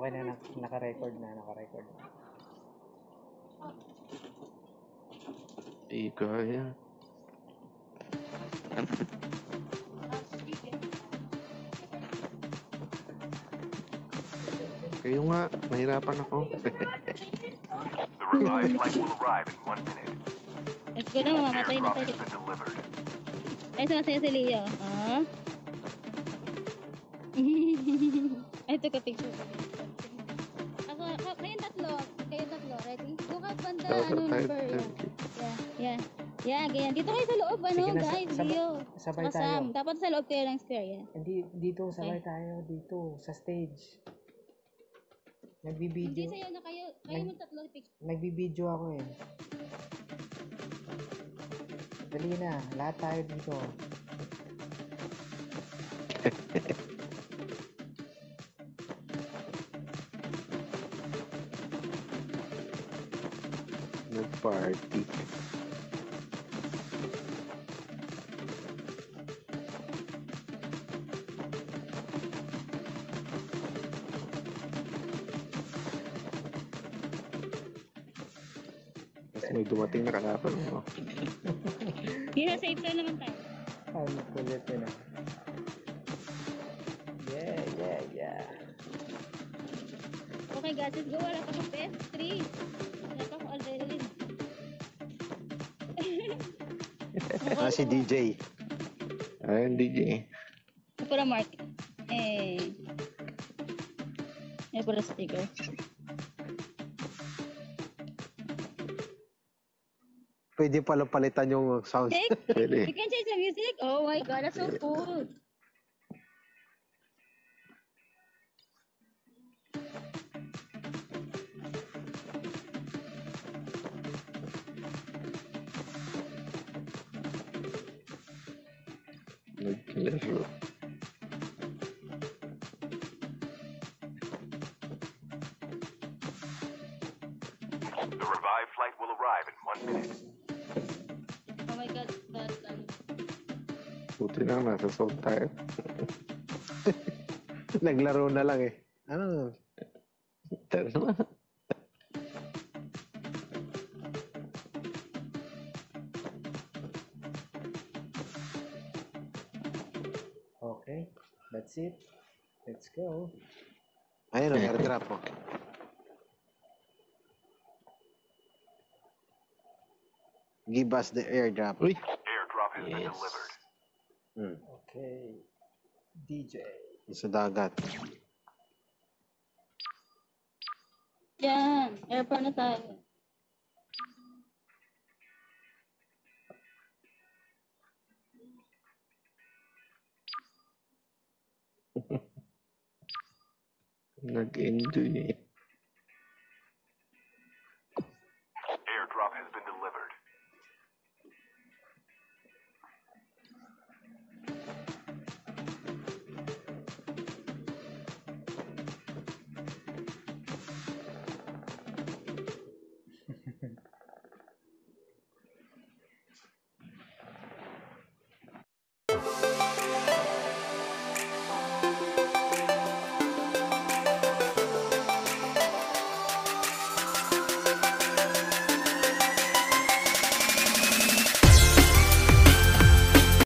Okay na, naka-record na, naka-record na. Di kaya. Kayo nga, mahirapan ako. The revived flight will arrive in 1 minute. Let's go na, mamamatay na Airdrop tayo. has been delivered. Ay, sumasaya si Leo. Ah? Ay, ito ka picture. Ako, kayong tatlo. Ready? Doon ka banda, number. Yeah, ganyan. Dito kayo sa loob, Sige na, guys, Leo. sabay Saka tayo. Sam. Dapat sa loob kayo ng square, yan. Dito, sabay tayo. Dito, sa stage. Nagbibideo. Hindi sa'yo na kayo mong tatlo picture. Nagbibideo ako eh. Dali na, lahat tayo dito. Nag-party. Tapos may dumating na kalapal mo. Hindi na, safe zone naman tayo. Ang kulit yun ah. Yeah. Okay, guys, let's go. Wala pa akong PS3. Wala pa akong adrenaline. Si DJ. Ayun, DJ. Ito pala, Mark. May pala sticker. Pwede pala palitan yung sound. Pwede. You can change the music? Oh my god, that's so cool. Naglaro. The revived flight will arrive in 1 minute. Oh my god, that's Buti na, nasa sound tayo. Naglaro na lang eh. Ano? Tara na. Okay, that's it. Let's go. Ayun ang airdrop mo. Give us the airdrop. Uy! Airdrop has been Yes. delivered. Okay. DJ. Sa dagat. yan. Airport na tayo. Nag-enjoy eh.